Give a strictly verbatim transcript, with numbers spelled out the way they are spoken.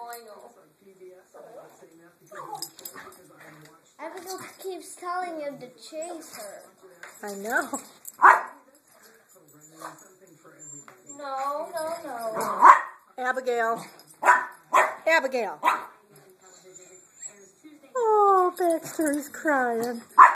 I know. Abigail keeps telling him to chase her. I know. No, no, no. Abigail. Abigail. Oh, Baxter, he's crying.